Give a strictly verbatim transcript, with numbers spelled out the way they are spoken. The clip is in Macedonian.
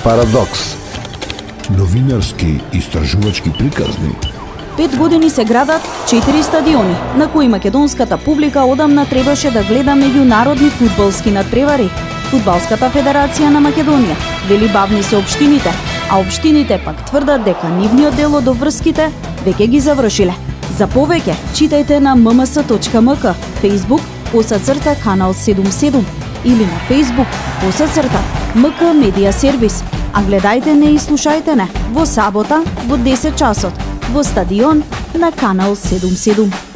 Парадокс. Новинарски истражувачки приказни. Пет години се градат четири стадиони, на кои македонската публика одамна требаше да гледа меѓународни фудбалски надпревари. Фудбалската федерација на Македонија вели бавни се општините, а општините пак тврдат дека нивниот дел од обврските веќе ги завршиле. За повеќе читајте на ем ем ес точка ем ка, Facebook, посацрта канал седумдесет и седум или на Facebook, посацрта ем ка Медија Сервис. А гледајте не и слушајте не во сабота во десет часот во стадион на канал седумдесет и седум.